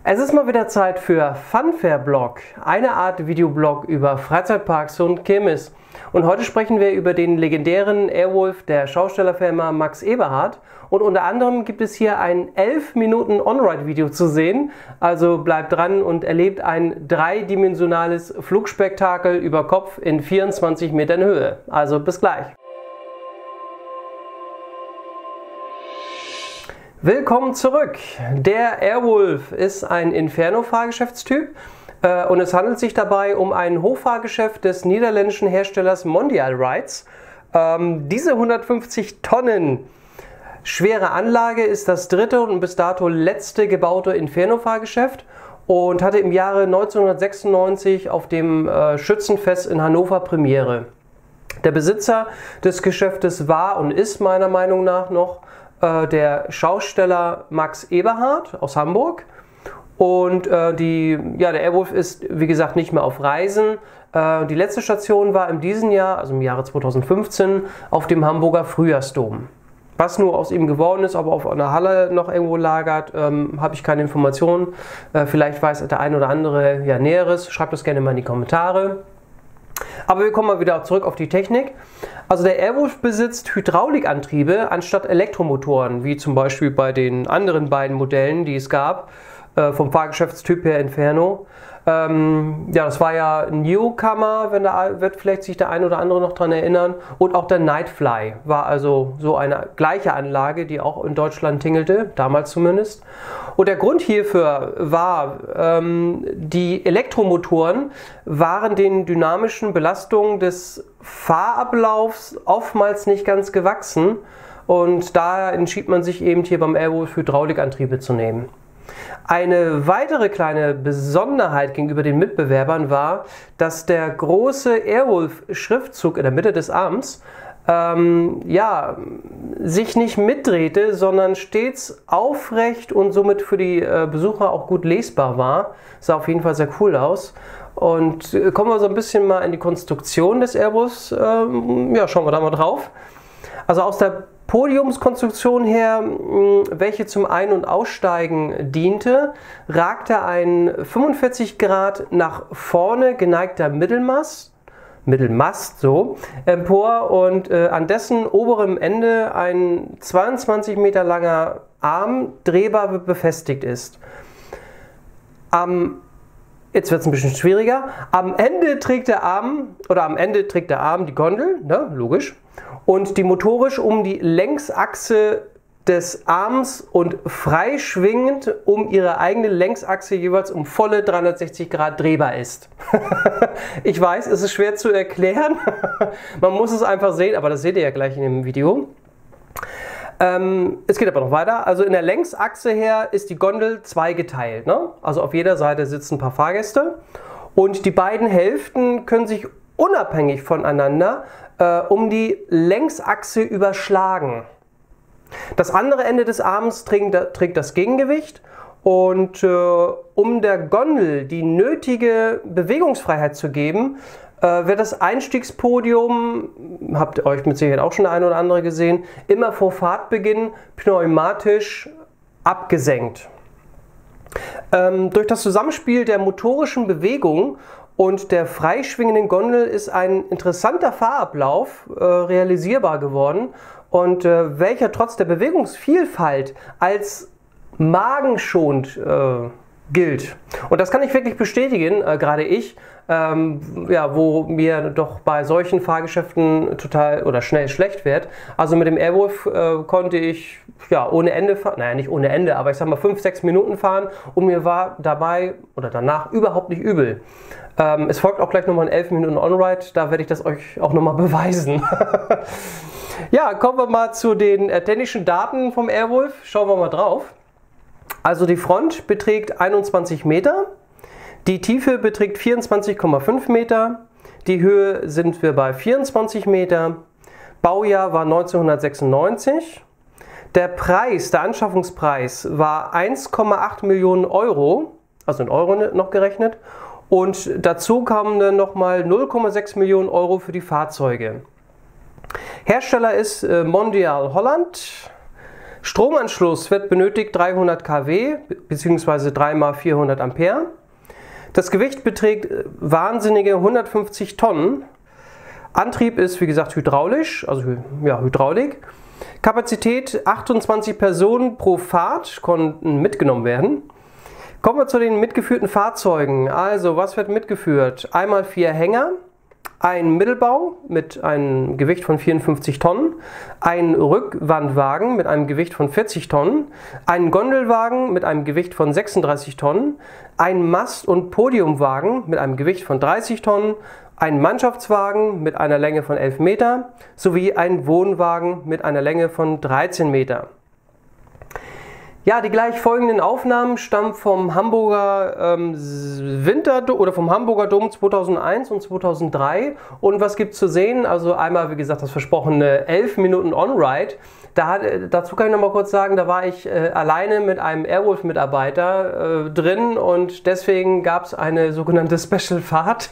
Es ist mal wieder Zeit für Funfair Blog, eine Art Videoblog über Freizeitparks und Kirmes. Und heute sprechen wir über den legendären Airwolf der Schaustellerfirma Max Eberhardt. Und unter anderem gibt es hier ein 11 Minuten On-Ride-Video zu sehen. Also bleibt dran und erlebt ein dreidimensionales Flugspektakel über Kopf in 24 Metern Höhe. Also bis gleich. Willkommen zurück! Der Airwolf ist ein Inferno-Fahrgeschäftstyp und es handelt sich dabei um ein Hochfahrgeschäft des niederländischen Herstellers Mondial Rides. Diese 150 Tonnen schwere Anlage ist das dritte und bis dato letzte gebaute Inferno-Fahrgeschäft und hatte im Jahre 1996 auf dem Schützenfest in Hannover Premiere. Der Besitzer des Geschäftes war und ist meiner Meinung nach noch der Schausteller Max Eberhardt aus Hamburg. Und der Airwolf ist, wie gesagt, nicht mehr auf Reisen. Die letzte Station war in diesem Jahr, also im Jahre 2015, auf dem Hamburger Frühjahrsdom. Was nur aus ihm geworden ist, ob er auf einer Halle noch irgendwo lagert, habe ich keine Informationen. Vielleicht weiß der ein oder andere ja Näheres. Schreibt das gerne mal in die Kommentare. Aber wir kommen mal wieder zurück auf die Technik. Also der Airwolf besitzt Hydraulikantriebe anstatt Elektromotoren, wie zum Beispiel bei den anderen beiden Modellen, die es gab, vom Fahrgeschäftstyp her Inferno. Das war ja ein Newcomer, wird vielleicht sich der ein oder andere noch daran erinnern. Und auch der Nightfly war also so eine gleiche Anlage, die auch in Deutschland tingelte, damals zumindest. Und der Grund hierfür war, die Elektromotoren waren den dynamischen Belastungen des Fahrablaufs oftmals nicht ganz gewachsen. Und daher entschied man sich eben hier beim Airwolf Hydraulikantriebe zu nehmen. Eine weitere kleine Besonderheit gegenüber den Mitbewerbern war, dass der große Airwolf-Schriftzug in der Mitte des Arms sich nicht mitdrehte, sondern stets aufrecht und somit für die Besucher auch gut lesbar war. Sah auf jeden Fall sehr cool aus. Und kommen wir so ein bisschen mal in die Konstruktion des Airwolfs. Schauen wir da mal drauf. Also aus der Podiumskonstruktion her, welche zum Ein- und Aussteigen diente, ragte ein 45 Grad nach vorne geneigter Mittelmast empor und an dessen oberem Ende ein 22 Meter langer Arm drehbar befestigt ist. Jetzt wird es ein bisschen schwieriger. Am Ende trägt der Arm die Gondel, ne, logisch, und die motorisch um die Längsachse des Arms und freischwingend um ihre eigene Längsachse jeweils um volle 360 Grad drehbar ist. Ich weiß, es ist schwer zu erklären. Man muss es einfach sehen, aber das seht ihr ja gleich in dem Video. Es geht aber noch weiter. Also in der Längsachse her ist die Gondel zweigeteilt. Ne? Also auf jeder Seite sitzen ein paar Fahrgäste und die beiden Hälften können sich unabhängig voneinander um die Längsachse überschlagen. Das andere Ende des Arms trägt das Gegengewicht und um der Gondel die nötige Bewegungsfreiheit zu geben, wird das Einstiegspodium, habt ihr euch mit Sicherheit auch schon der eine oder andere gesehen, immer vor Fahrtbeginn pneumatisch abgesenkt. Durch das Zusammenspiel der motorischen Bewegung und der freischwingenden Gondel ist ein interessanter Fahrablauf realisierbar geworden und welcher trotz der Bewegungsvielfalt als magenschonend gilt. Und das kann ich wirklich bestätigen, gerade ich, wo mir doch bei solchen Fahrgeschäften total oder schnell schlecht wird. Also mit dem Airwolf konnte ich ohne Ende fahren, naja nicht ohne Ende, aber ich sag mal 5-6 Minuten fahren und mir war dabei oder danach überhaupt nicht übel. Es folgt auch gleich nochmal ein 11 Minuten On-Ride, da werde ich das euch auch nochmal beweisen. Ja, kommen wir mal zu den technischen Daten vom Airwolf, schauen wir mal drauf. Also die Front beträgt 21 Meter, die Tiefe beträgt 24,5 Meter, die Höhe sind wir bei 24 Meter, Baujahr war 1996, der Anschaffungspreis war 1,8 Millionen Euro, also in Euro noch gerechnet, und dazu kamen dann nochmal 0,6 Millionen Euro für die Fahrzeuge. Hersteller ist Mondial Holland. Stromanschluss wird benötigt 300 kW bzw. 3 x 400 Ampere. Das Gewicht beträgt wahnsinnige 150 Tonnen. Antrieb ist wie gesagt hydraulisch, also ja, Hydraulik. Kapazität 28 Personen pro Fahrt konnten mitgenommen werden. Kommen wir zu den mitgeführten Fahrzeugen. Also, was wird mitgeführt? Einmal 4 Hänger, ein Mittelbau mit einem Gewicht von 54 Tonnen, ein Rückwandwagen mit einem Gewicht von 40 Tonnen, ein Gondelwagen mit einem Gewicht von 36 Tonnen, ein Mast- und Podiumwagen mit einem Gewicht von 30 Tonnen, ein Mannschaftswagen mit einer Länge von 11 Meter sowie ein Wohnwagen mit einer Länge von 13 Meter. Ja, die gleich folgenden Aufnahmen stammen vom Hamburger vom Hamburger Dom 2001 und 2003. Und was gibt es zu sehen? Also einmal, wie gesagt, das versprochene 11 Minuten On-Ride. Dazu kann ich noch mal kurz sagen, da war ich alleine mit einem Airwolf-Mitarbeiter drin und deswegen gab es eine sogenannte Special-Fahrt.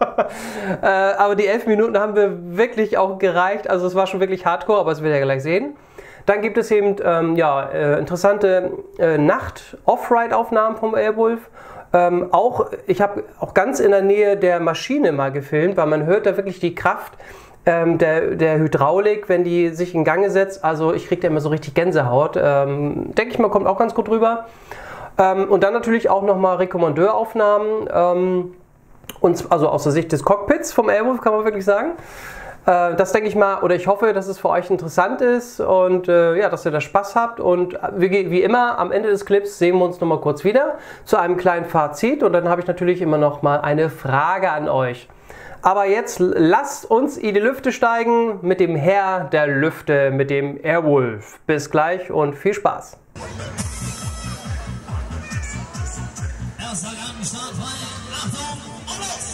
Aber die 11 Minuten haben wir wirklich auch gereicht. Also es war schon wirklich hardcore, aber das werdet ihr gleich sehen. Dann gibt es eben interessante Nacht-Off-Ride-Aufnahmen vom Airwolf. Ich habe auch ganz in der Nähe der Maschine mal gefilmt, weil man hört da wirklich die Kraft der Hydraulik, wenn die sich in Gange setzt. Also ich kriege da immer so richtig Gänsehaut. Denke ich mal, kommt auch ganz gut rüber. Und dann natürlich auch nochmal Rekommandeuraufnahmen, also aus der Sicht des Cockpits vom Airwolf, kann man wirklich sagen. Das denke ich mal, oder ich hoffe, dass es für euch interessant ist und ja, dass ihr da Spaß habt. Und wie immer, am Ende des Clips sehen wir uns nochmal kurz wieder zu einem kleinen Fazit. Und dann habe ich natürlich immer noch mal eine Frage an euch. Aber jetzt lasst uns in die Lüfte steigen mit dem Herr der Lüfte, mit dem Airwolf. Bis gleich und viel Spaß. Erster Gartenstart bei Achtung und los!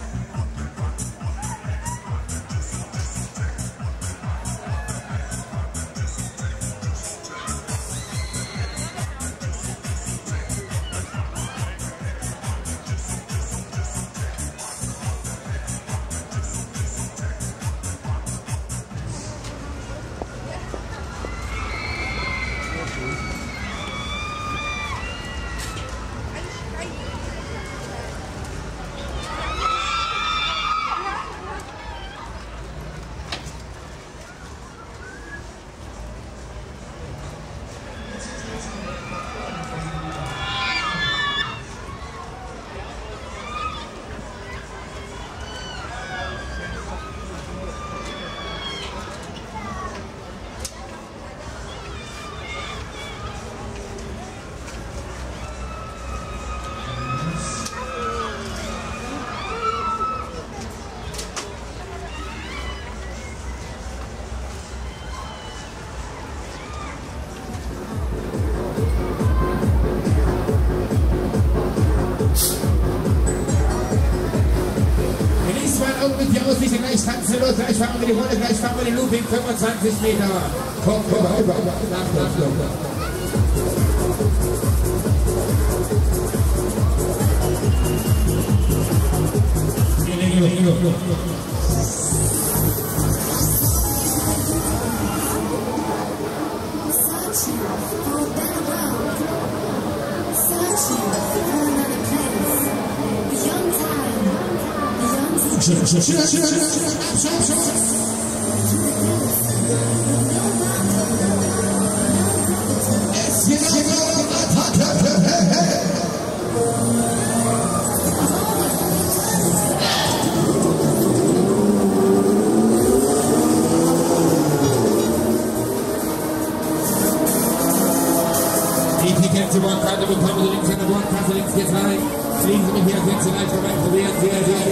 Mit die Aussicht, gleich tanzen los, gleich fahren wir die Rolle, gleich fahren wir den Looping, 25 Meter. Komm, über. Die Tickets zur Bordkarte bekommen Sie links an der Bordkarte, links geht's rein. Fliegen Sie mich hier, können Sie leicht vorbei, probieren Sie,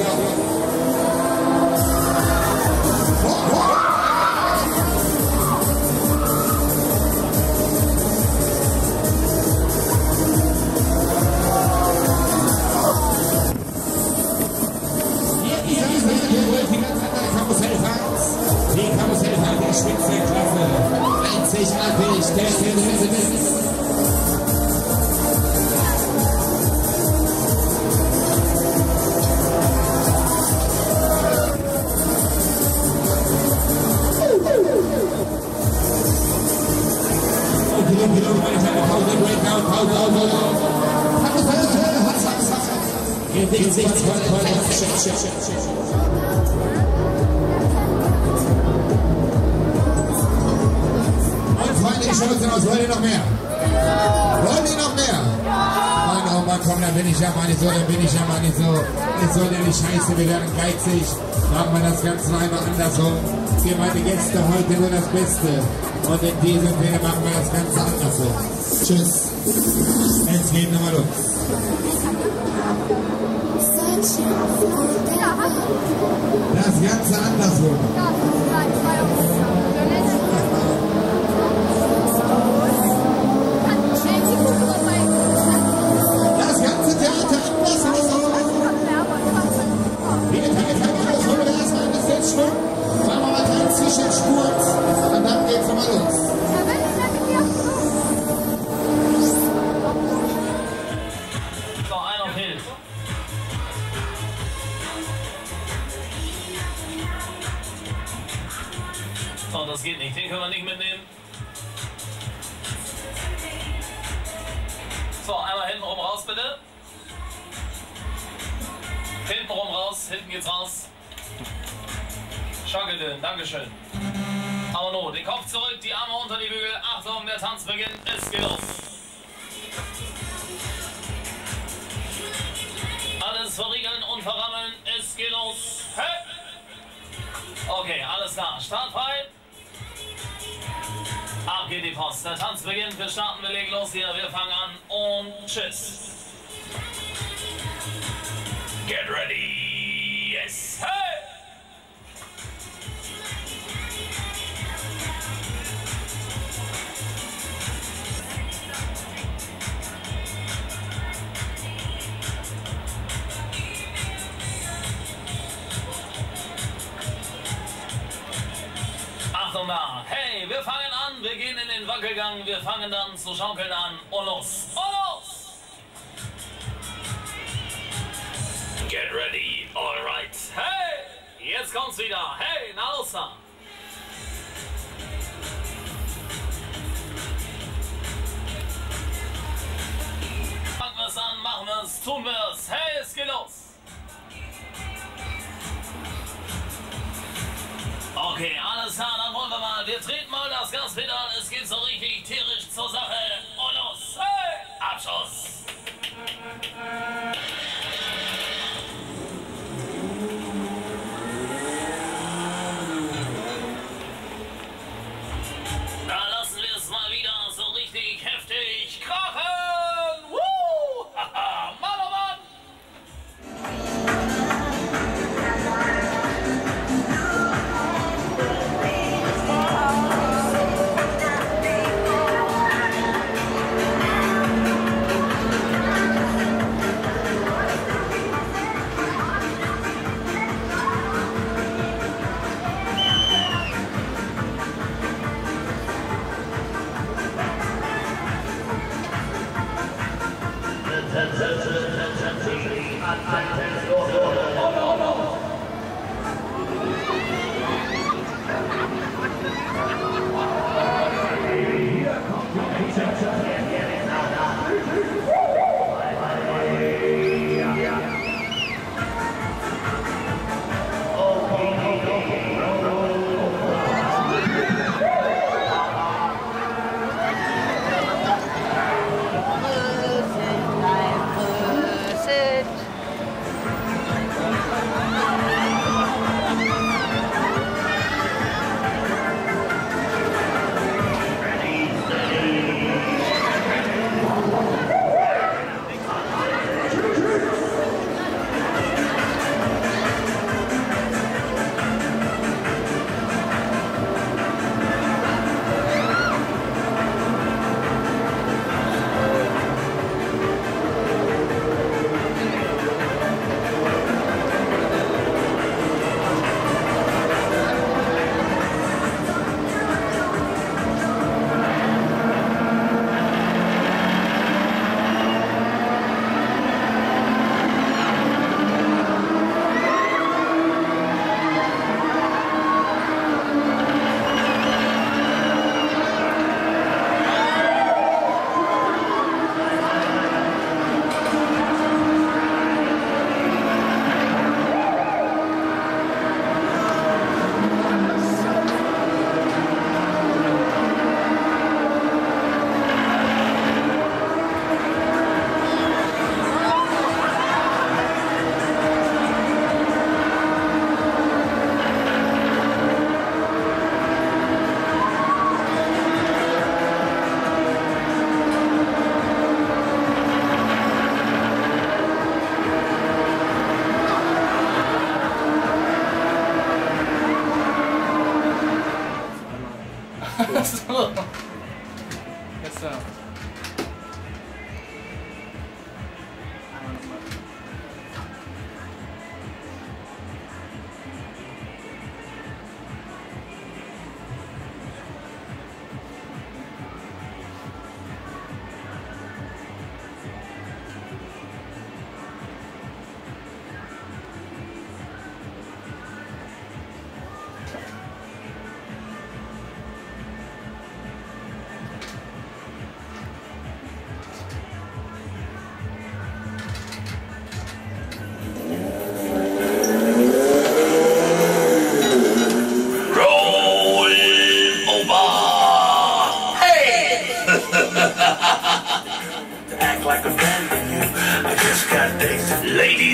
die Karussellfahrt der Spitzenklasse. Einzigartig, der Freunde, die Chancen aus. Wollt ihr noch mehr? Wollt ihr noch mehr? Mann, oh Mann, komm, dann bin ich ja mal nicht so, Ist so nämlich scheiße, wir werden geizig. Machen wir das Ganze noch einmal andersrum. Für meine Gäste heute nur das Beste. Und in diesem Sinne machen wir das Ganze andersrum. Tschüss. Es geht nochmal los. Das Ganze andersrum. Das ganze Theater andersrum. Viele Tage alles, wollen wir erstmal ein bisschen schwimmen. Machen wir mal keinen Zwischenspurt. Und dann geht's nochmal los. So, einer fehlt. So, das geht nicht. Den können wir nicht mitnehmen. So, einmal hinten rum raus, bitte. Hinten rum raus, hinten geht's raus. Schackeldön, Dankeschön. Aber no, den Kopf zurück, die Arme unter die Bügel. Achtung, der Tanz beginnt, es geht los. Alles verriegeln und verrammeln, es geht los. Hey! Okay, alles klar, startfrei. Ab geht die Post, der Tanz beginnt, wir starten, wir legen los hier, wir fangen an und tschüss. Get ready, yes, hey! Achtung da, hey, wir fangen an, wir gehen in den Wackelgang, wir fangen dann zu schaukeln an und los, und los! Get ready, alright, hey, jetzt kommt's wieder, hey, na los da! Fangen wir's an, machen wir's, tun wir's, hey, es geht los! Okay, alles klar, dann wollen wir mal. Wir treten mal das Gaspedal. Es geht so richtig tierisch zur Sache. Und los. Hey! Abschuss! Da lassen wir es mal wieder so richtig heftig krachen. Woo! Haha, Mann, oh Mann!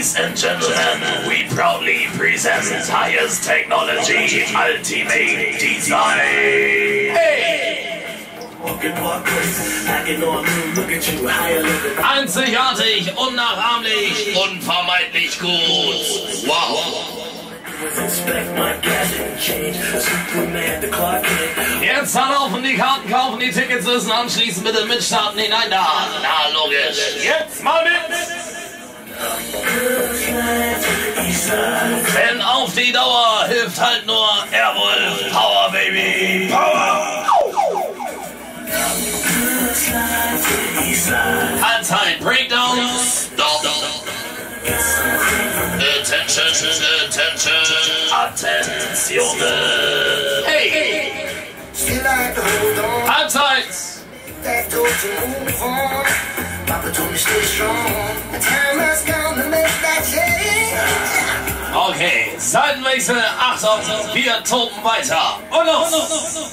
Ladies and gentlemen, we proudly present highest technology, ultimate design. Hey! Einzigartig, unnachahmlich, unvermeidlich gut. Wow! Jetzt anlaufen, die Karten kaufen, die Tickets müssen anschließen, bitte mitstarten hinein da. Na logisch. Jetzt mal mit! Denn auf die Dauer hilft halt nur Airwolf Power, Baby. Power! Allzeit Breakdown. Stop. Attention, Attention. Hey! Halbzeit! Okay, Seitenwechsel, Achtung, wir toben weiter. Und los!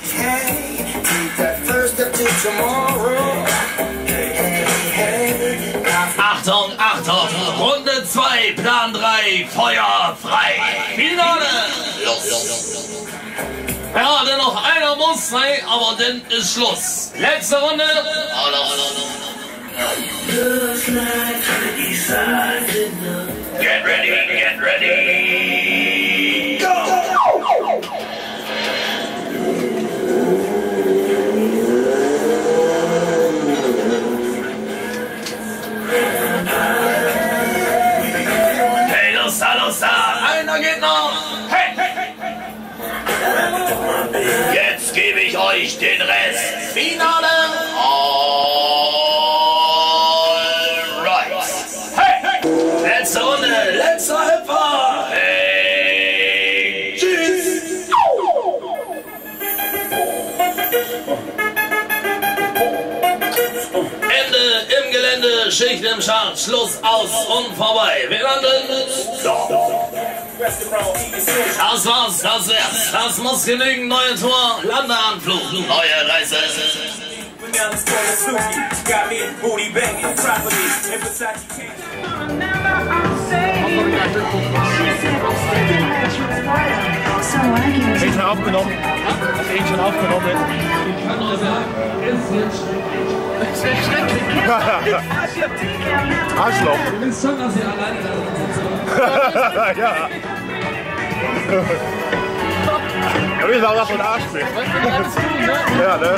Achtung, Achtung, Runde 2, Plan 3, Feuer frei. Finale! Los! Gerade noch einer muss, ne? Aber dann ist Schluss. Letzte Runde. Get ready, get ready. Go! Hey, los da! Einer geht noch! Hey, hey, hey! Jetzt gebe ich euch den Rest. Finale! Alright! Hey, hey! Letzte Runde, letzter Hüpfer! Hey! Tschüss! Ende im Gelände, Schicht im Schacht, Schluss, aus und vorbei. Wir landen. Das war's, das wär's. Das muss genügen. Neue Tour, Landeanflug, neue Reise. Hast du schon aufgenommen? Hast du ihn schon aufgenommen? Ich kann nur sagen, es wird schrecklich. Arschloch. Du willst schon, dass ihr alleine da sind. Ja. Ja, wir sind auch davon Arsch mit. Ja, ne?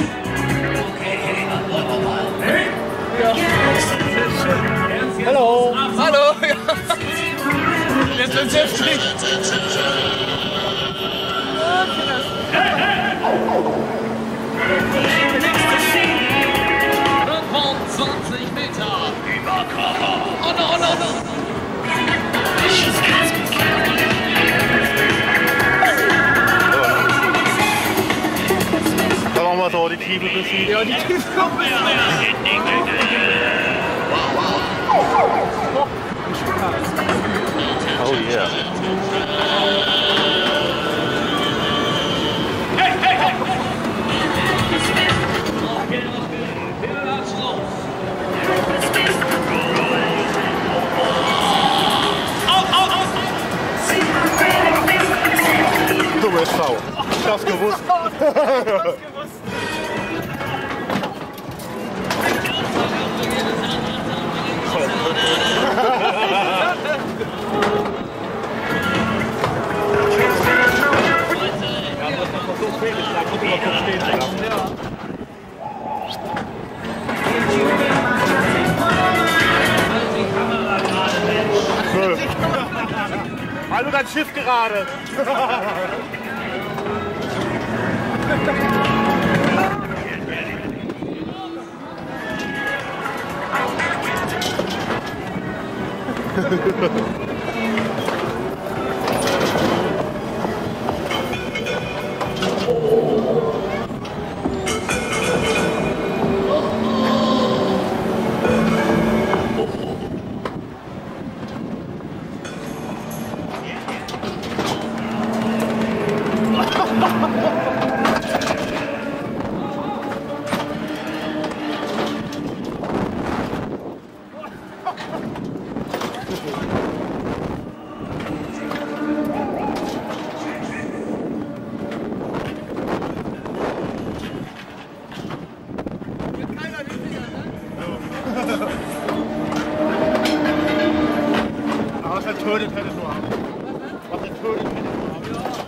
Hallo. Hallo! Jetzt wird's heftig. Von 20 Meter über Körper. Oh no, oh no, no. Dann machen wir so die Tiefe ein bisschen. Ja, die Tiefe kommt mehr. Oh yeah. Hey, hey, hey. Dumme Sau. Ich hab's gewusst. Also dein Schiff gerade. tötet, hätte nur haben. Was er tötet, hätte nur haben.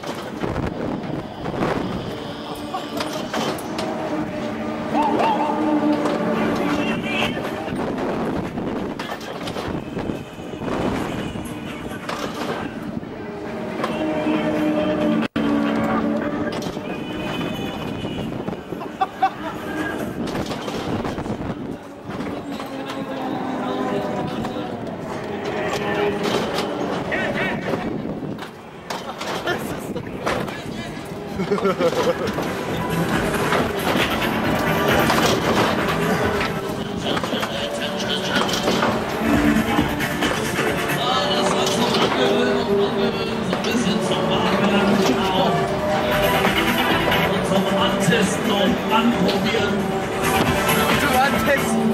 Antesten und anprobieren. Du antesten.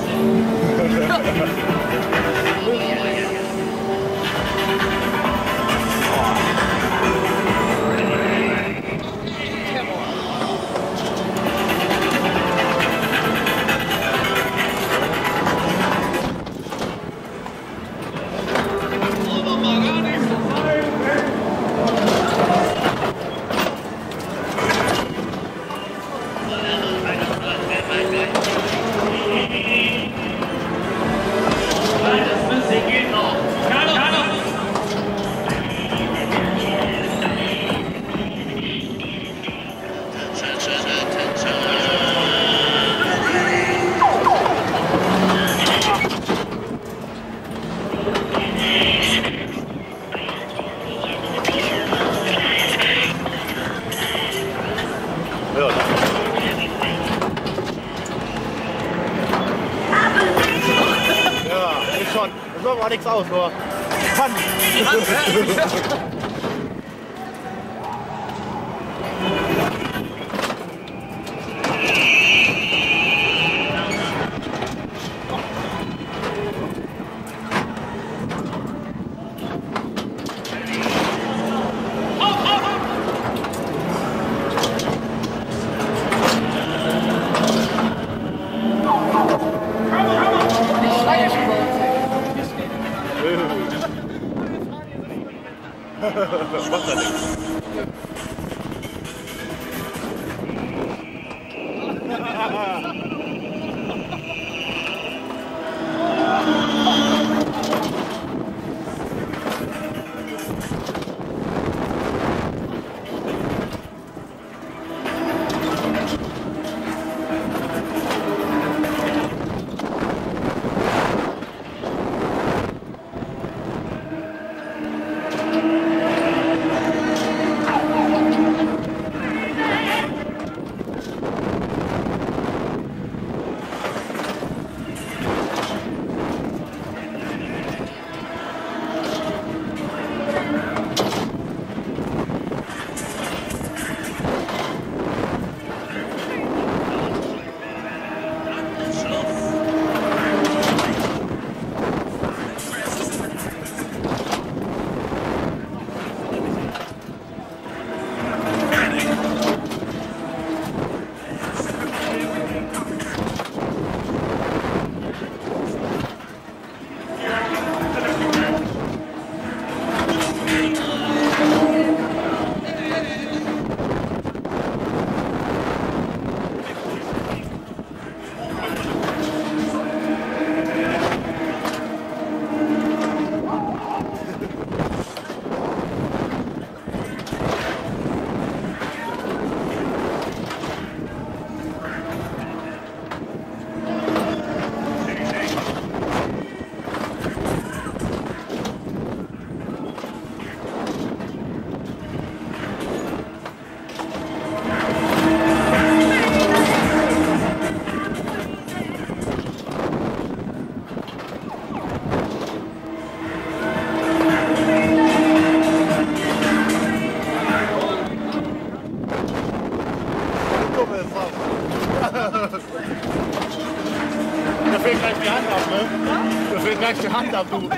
Schon. Das macht auch nichts aus, nur Fun. Das macht ja nichts. Da fehlt gleich die Hand ab, ne? Da fehlt gleich die Hand ab, du.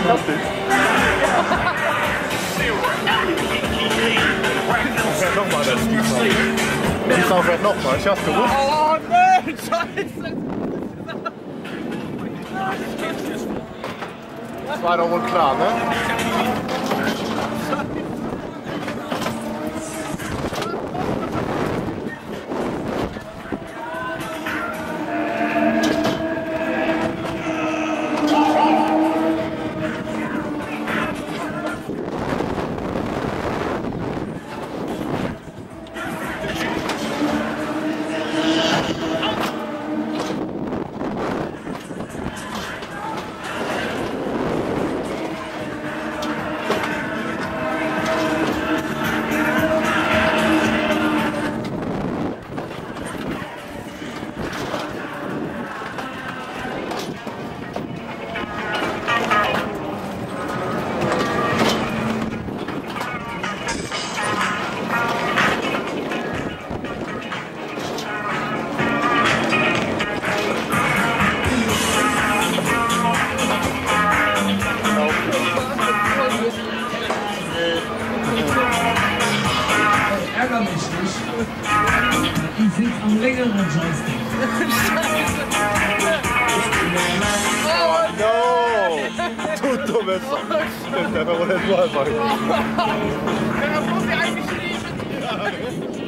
Nochmal das Diesmal. Diesmal fährt nochmal, ich hab's gewusst. Oh nee, scheiße! Das war doch wohl klar, ne? Ich sitze am längeren Joystick. Oh no! Du dummes Stimmt, der war nicht so einfach. Der muss ja eigentlich lieben.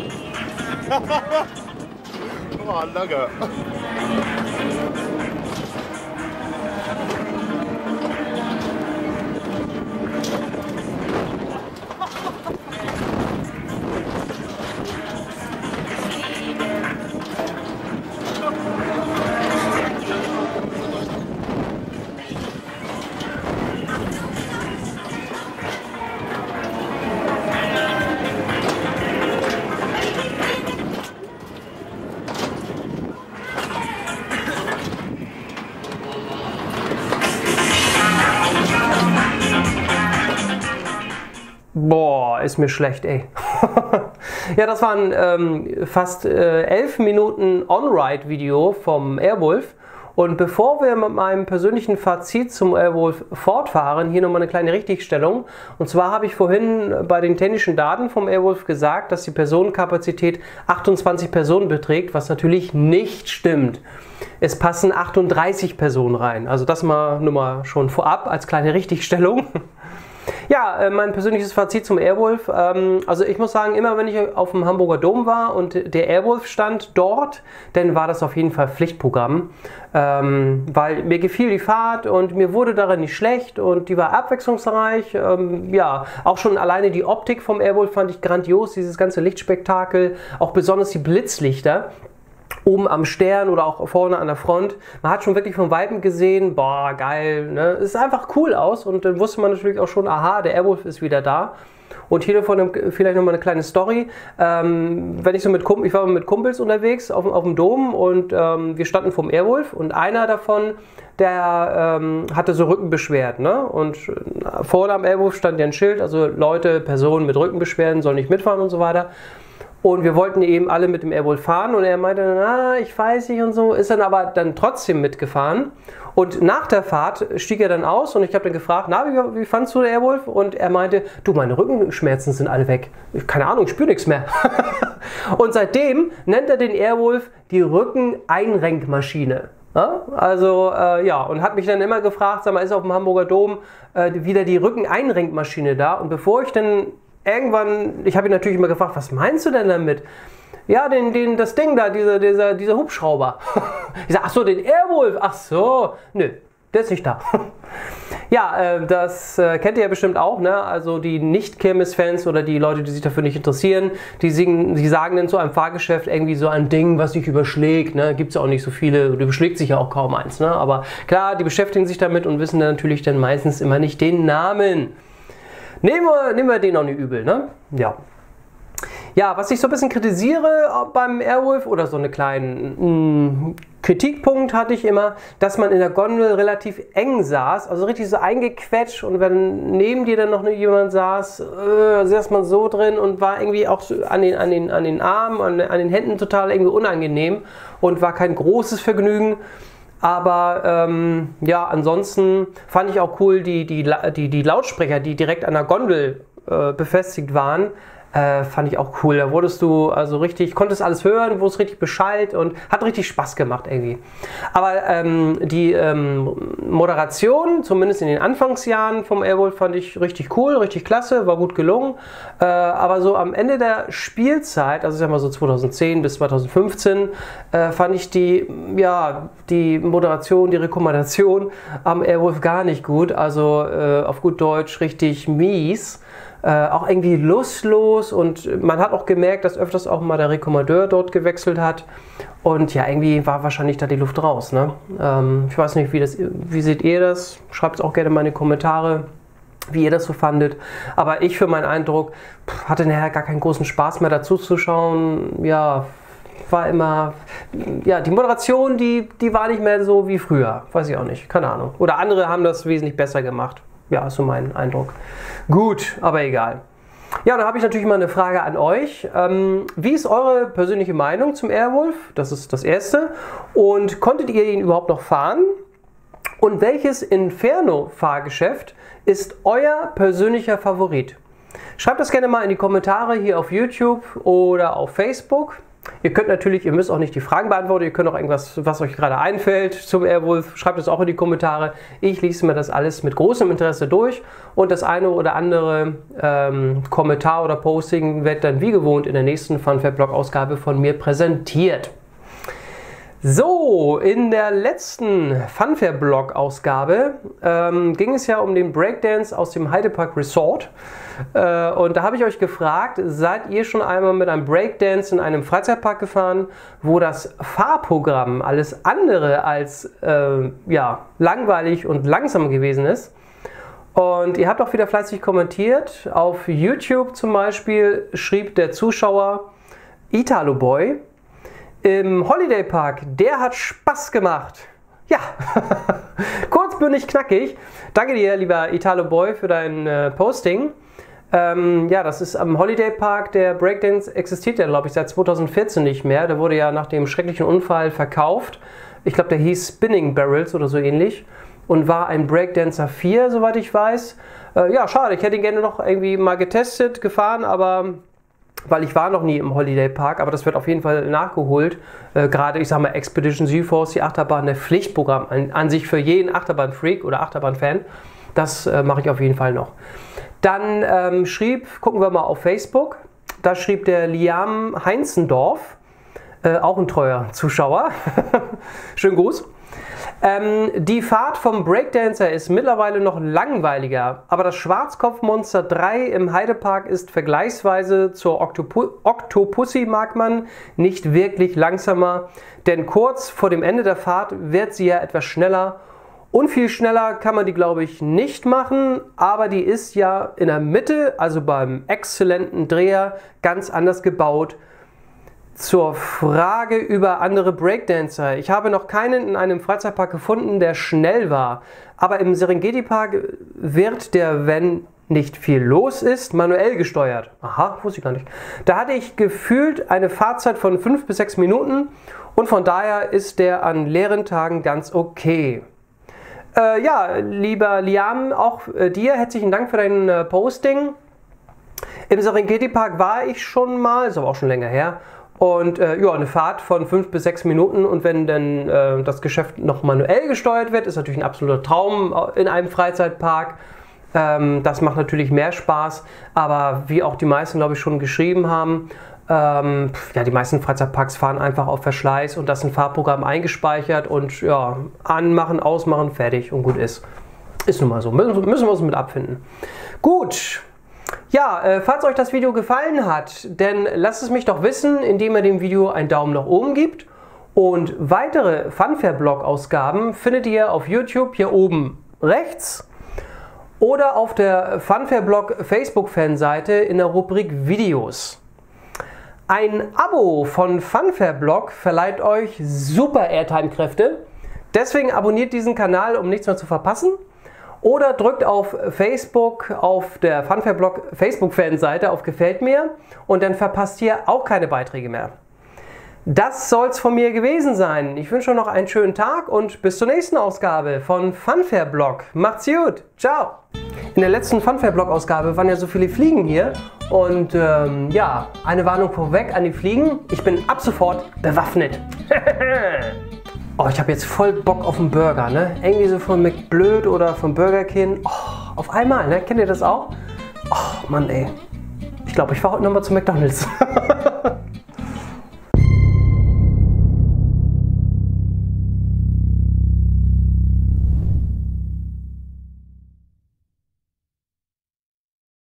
Oh, lange. Boah, ist mir schlecht, ey. Ja, das war ein fast 11 Minuten On-Ride-Video vom Airwolf. Und bevor wir mit meinem persönlichen Fazit zum Airwolf fortfahren, hier nochmal eine kleine Richtigstellung. Und zwar habe ich vorhin bei den technischen Daten vom Airwolf gesagt, dass die Personenkapazität 28 Personen beträgt, was natürlich nicht stimmt. Es passen 38 Personen rein. Also das mal nur mal schon vorab als kleine Richtigstellung. Ja, mein persönliches Fazit zum Airwolf. Also ich muss sagen, immer wenn ich auf dem Hamburger Dom war und der Airwolf stand dort, dann war das auf jeden Fall Pflichtprogramm. Weil mir gefiel die Fahrt und mir wurde darin nicht schlecht und die war abwechslungsreich. Ja, auch schon alleine die Optik vom Airwolf fand ich grandios, dieses ganze Lichtspektakel, auch besonders die Blitzlichter. Oben am Stern oder auch vorne an der Front. Man hat schon wirklich von Weitem gesehen, boah, geil, ne? Es sah einfach cool aus und dann wusste man natürlich auch schon, aha, der Airwolf ist wieder da. Und hier davon vielleicht nochmal eine kleine Story. Wenn ich so ich war mit Kumpels unterwegs auf dem Dom und wir standen vorm Airwolf und einer davon, der hatte so Rückenbeschwerden, ne? Und vorne am Airwolf stand ja ein Schild, also Leute, Personen mit Rückenbeschwerden sollen nicht mitfahren und so weiter. Und wir wollten eben alle mit dem Airwolf fahren und er meinte, na, ich weiß nicht und so, ist dann aber dann trotzdem mitgefahren. Und nach der Fahrt stieg er dann aus und ich habe dann gefragt, na, wie fandst du den Airwolf? Und er meinte, du, meine Rückenschmerzen sind alle weg. Keine Ahnung, ich spüre nichts mehr. Und seitdem nennt er den Airwolf die Rückeneinrenkmaschine. Ja, also ja, und hat mich dann immer gefragt, sag mal, ist auf dem Hamburger Dom wieder die Rückeneinrenkmaschine da? Und bevor ich dann irgendwann, ich habe ihn natürlich immer gefragt, was meinst du denn damit? Ja, das Ding da, dieser Hubschrauber. Ich sage, ach so, den Airwolf, ach so, nö, der ist nicht da. Ja, das kennt ihr ja bestimmt auch, ne? Also die Nicht-Kirmes-Fans oder die Leute, die sich dafür nicht interessieren, die sagen dann zu einem Fahrgeschäft irgendwie so ein Ding, was sich überschlägt, ne? Gibt es ja auch nicht so viele, überschlägt sich ja auch kaum eins, ne? Aber klar, die beschäftigen sich damit und wissen dann natürlich dann meistens immer nicht den Namen. Nehmen wir den auch nicht übel, ne? Ja. Ja, was ich so ein bisschen kritisiere beim Airwolf oder so einen kleinen Kritikpunkt hatte ich immer, dass man in der Gondel relativ eng saß, also richtig so eingequetscht und wenn neben dir dann noch jemand saß man so drin und war irgendwie auch so an den Armen, an den Händen total irgendwie unangenehm und war kein großes Vergnügen. Aber ja, ansonsten fand ich auch cool die Lautsprecher, die direkt an der Gondel befestigt waren. Fand ich auch cool. Da wurdest du also richtig, konntest alles hören, wurdest richtig Bescheid und hat richtig Spaß gemacht irgendwie. Aber die Moderation, zumindest in den Anfangsjahren vom Airwolf, fand ich richtig cool, richtig klasse, war gut gelungen. Aber so am Ende der Spielzeit, also ich sag mal so 2010 bis 2015, fand ich die Moderation, die Rekommendation am Airwolf gar nicht gut. Also auf gut Deutsch richtig mies. Auch irgendwie lustlos, und man hat auch gemerkt, dass öfters auch mal der Rekommandeur dort gewechselt hat, und ja, irgendwie war wahrscheinlich da die Luft raus, ne? Ich weiß nicht, wie seht ihr das? Schreibt es auch gerne mal in die Kommentare, wie ihr das so fandet, aber ich für meinen Eindruck hatte nachher gar keinen großen Spaß mehr dazu zu schauen. Ja, war immer, ja, die Moderation, die war nicht mehr so wie früher, weiß ich auch nicht, keine Ahnung. Oder andere haben das wesentlich besser gemacht. Ja, ist so mein Eindruck. Gut, aber egal. Ja, dann habe ich natürlich mal eine Frage an euch. Wie ist eure persönliche Meinung zum Airwolf? Das ist das Erste. Und konntet ihr ihn überhaupt noch fahren? Und welches Inferno-Fahrgeschäft ist euer persönlicher Favorit? Schreibt das gerne mal in die Kommentare hier auf YouTube oder auf Facebook. Ihr könnt natürlich, ihr müsst auch nicht die Fragen beantworten, ihr könnt auch irgendwas, was euch gerade einfällt zum Airwolf, schreibt es auch in die Kommentare. Ich lese mir das alles mit großem Interesse durch, und das eine oder andere Kommentar oder Posting wird dann wie gewohnt in der nächsten Funfair-Blog-Ausgabe von mir präsentiert. So, in der letzten Funfair-Blog-Ausgabe ging es ja um den Breakdance aus dem Heidepark Resort. Und da habe ich euch gefragt, seid ihr schon einmal mit einem Breakdance in einem Freizeitpark gefahren, wo das Fahrprogramm alles andere als ja, langweilig und langsam gewesen ist? Und ihr habt auch wieder fleißig kommentiert. Auf YouTube zum Beispiel schrieb der Zuschauer Italo Boy: Im Holiday Park, der hat Spaß gemacht. Ja, kurzbündig, knackig. Danke dir, lieber Italo Boy, für dein Posting. Ja, das ist am Holiday Park. Der Breakdance existiert ja, glaube ich, seit 2014 nicht mehr. Der wurde ja nach dem schrecklichen Unfall verkauft. Ich glaube, der hieß Spinning Barrels oder so ähnlich und war ein Breakdancer 4, soweit ich weiß. Ja, schade, ich hätte ihn gerne noch irgendwie mal getestet, gefahren, aber weil ich war noch nie im Holiday Park, aber das wird auf jeden Fall nachgeholt. Gerade, ich sag mal, Expedition SeaForce, die Achterbahn, der Pflichtprogramm an sich für jeden Achterbahn-Freak oder Achterbahn-Fan. Das mache ich auf jeden Fall noch. Dann gucken wir mal auf Facebook, da schrieb der Liam Heinzendorf, auch ein treuer Zuschauer, schönen Gruß. Die Fahrt vom Breakdancer ist mittlerweile noch langweiliger, aber das Schwarzkopfmonster 3 im Heidepark ist vergleichsweise zur Octopussy, mag man, nicht wirklich langsamer, denn kurz vor dem Ende der Fahrt wird sie ja etwas schneller. Und viel schneller kann man die, glaube ich, nicht machen, aber die ist ja in der Mitte, also beim exzellenten Dreher, ganz anders gebaut. Zur Frage über andere Breakdancer. Ich habe noch keinen in einem Freizeitpark gefunden, der schnell war. Aber im Serengeti Park wird der, wenn nicht viel los ist, manuell gesteuert. Aha, wusste ich gar nicht. Da hatte ich gefühlt eine Fahrzeit von 5 bis 6 Minuten und von daher ist der an leeren Tagen ganz okay. Ja, lieber Liam, auch dir herzlichen Dank für dein Posting. Im Serengeti Park war ich schon mal, ist aber auch schon länger her. Und ja, eine Fahrt von 5 bis 6 Minuten, und wenn dann das Geschäft noch manuell gesteuert wird, ist natürlich ein absoluter Traum in einem Freizeitpark. Das macht natürlich mehr Spaß, aber wie auch die meisten, glaube ich, schon geschrieben haben, ja, die meisten Freizeitparks fahren einfach auf Verschleiß, und das ist ein Fahrprogramm eingespeichert und ja, anmachen, ausmachen, fertig und gut ist. Ist nun mal so, müssen wir uns mit abfinden. Gut. Ja, falls euch das Video gefallen hat, dann lasst es mich doch wissen, indem ihr dem Video einen Daumen nach oben gibt. Und weitere Funfair-Blog-Ausgaben findet ihr auf YouTube hier oben rechts oder auf der Funfair-Blog Facebook-Fanseite in der Rubrik Videos. Ein Abo von Funfair-Blog verleiht euch super Airtime-Kräfte. Deswegen abonniert diesen Kanal, um nichts mehr zu verpassen. Oder drückt auf Facebook, auf der Funfair-Blog Facebook-Fanseite auf Gefällt mir, und dann verpasst ihr auch keine Beiträge mehr. Das soll's von mir gewesen sein. Ich wünsche euch noch einen schönen Tag und bis zur nächsten Ausgabe von Funfair Blog. Macht's gut. Ciao. In der letzten Funfair Blog Ausgabe waren ja so viele Fliegen hier und ja, eine Warnung vorweg an die Fliegen. Ich bin ab sofort bewaffnet. Oh, ich habe jetzt voll Bock auf einen Burger, ne? Irgendwie so von McBlöd oder von Burger King. Oh, auf einmal, ne? Kennt ihr das auch? Oh, Mann, ey. Ich glaube, ich fahre heute nochmal zu McDonald's.